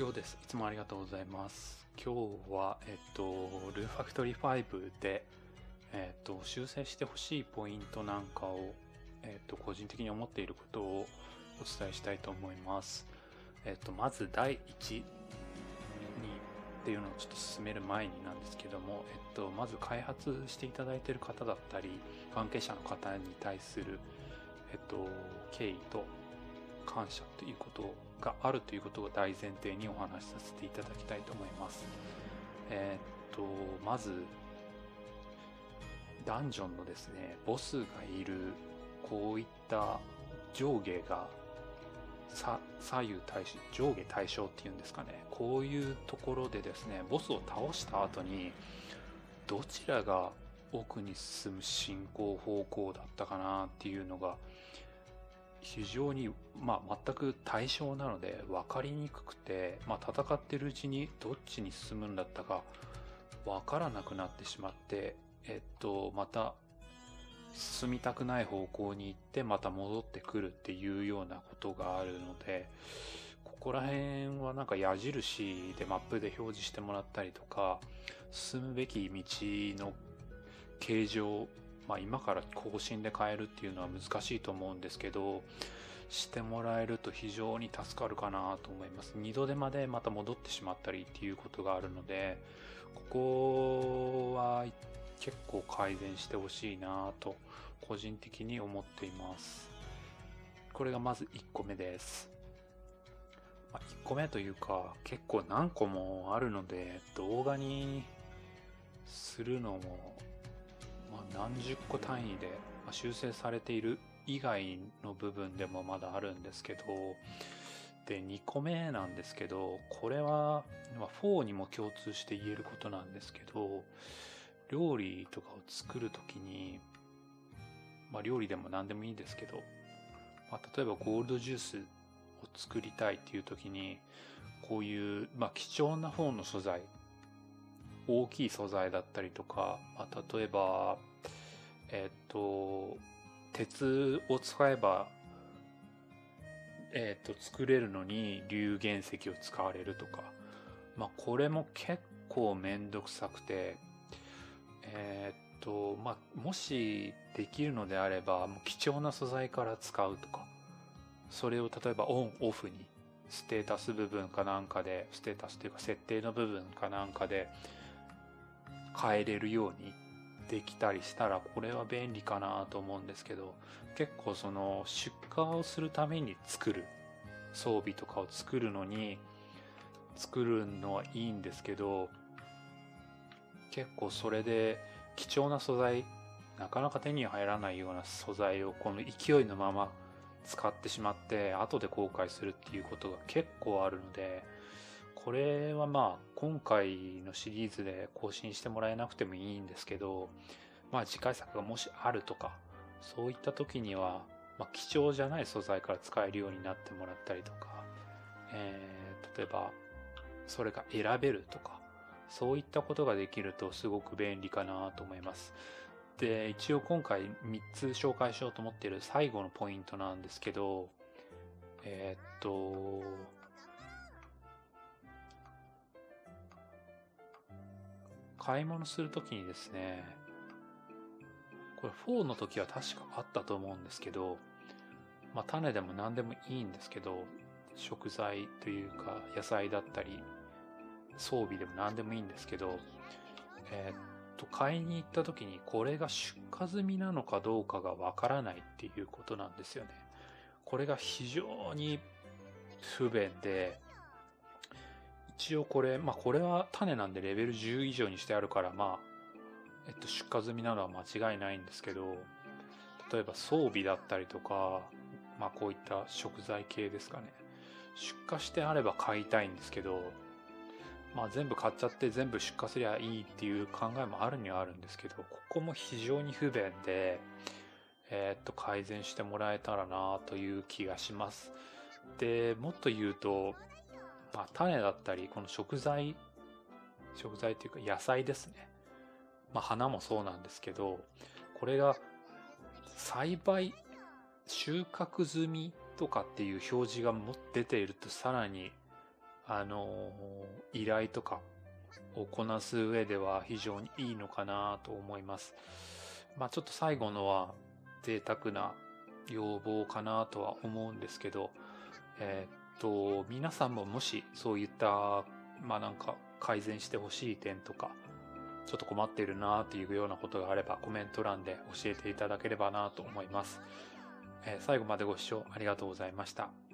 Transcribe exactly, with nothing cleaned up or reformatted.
ようです。いつもありがとうございます。今日は、えっと、ルーファクトリーファイブで、えっと、修正してほしいポイントなんかを、えっと、個人的に思っていることをお伝えしたいと思います。えっと、まず第一にっていうのをちょっと進める前になんですけども、えっと、まず開発していただいている方だったり、関係者の方に対する、えっと、敬意と感謝ということがあるということを大前提にお話しさせていただきたいと思います。えー、っとまずダンジョンのですねボスがいるこういった上下が左右対称上下対称っていうんですかね、こういうところでですねボスを倒した後にどちらが奥に進む進行方向だったかなっていうのが非常に、まあ、全く対象なので分かりにくくて、まあ、戦ってるうちにどっちに進むんだったか分からなくなってしまって、えっと、また進みたくない方向に行ってまた戻ってくるっていうようなことがあるので、ここら辺はなんか矢印でマップで表示してもらったりとか、進むべき道の形状、まあ、今から更新で変えるっていうのは難しいと思うんですけど、してもらえると非常に助かるかなと思います。二度手間でまた戻ってしまったりっていうことがあるので、ここは結構改善してほしいなと個人的に思っています。これがまずいっこめです。まあ、いっこめというか結構何個もあるので動画にするのもまあ何十個単位で修正されている以外の部分でもまだあるんですけど、でにこめなんですけど、これはフォーにも共通して言えることなんですけど、料理とかを作るときに、まあ料理でも何でもいいんですけど、まあ、例えばゴールドジュースを作りたいっていうときに、こういう、まあ、貴重な方の素材、大きい素材だったりとか、まあ、例えば、えっと、鉄を使えば、えっと、作れるのに流原石を使われるとか、まあ、これも結構めんどくさくて、えっと、まあ、もしできるのであれば、もう貴重な素材から使うとか、それを例えばオン、オフに、ステータス部分かなんかで、ステータスというか設定の部分かなんかで変えれるようにできたりしたら、これは便利かなと思うんですけど、結構その出荷をするために作る装備とかを作るのに作るのはいいんですけど、結構それで貴重な素材、なかなか手に入らないような素材をこの勢いのまま使ってしまって後で後悔するっていうことが結構あるので、これはまあ今回のシリーズで更新してもらえなくてもいいんですけど、まあ次回作がもしあるとかそういった時には、まあ、貴重じゃない素材から使えるようになってもらったりとか、えー、例えばそれが選べるとか、そういったことができるとすごく便利かなと思います。で、一応今回みっつ紹介しようと思っている最後のポイントなんですけど、えー、っと、買い物するときにですね、これフォーの時は確かあったと思うんですけど、まあ種でも何でもいいんですけど、食材というか野菜だったり装備でも何でもいいんですけど、えー、っと買いに行った時にこれが出荷済みなのかどうかがわからないっていうことなんですよね。これが非常に不便で、一応これ、まあこれは種なんでレベルじゅう以上にしてあるから、まあ、えっと出荷済みなのは間違いないんですけど、例えば装備だったりとか、まあこういった食材系ですかね。出荷してあれば買いたいんですけど、まあ全部買っちゃって全部出荷すりゃいいっていう考えもあるにはあるんですけど、ここも非常に不便で、えー、っと改善してもらえたらなという気がします。で、もっと言うと、まあ種だったり、この食材、食材というか野菜ですね。まあ花もそうなんですけど、これが栽培、収穫済みとかっていう表示がも出ているとさらにあのー依頼とかをこなす上では非常にいいのかなと思います。まあちょっと最後のは贅沢な要望かなとは思うんですけど、えーっと、皆さんももしそういった、まあなんか改善してほしい点とか、ちょっと困っているなというようなことがあればコメント欄で教えていただければなと思います。えー最後までご視聴ありがとうございました。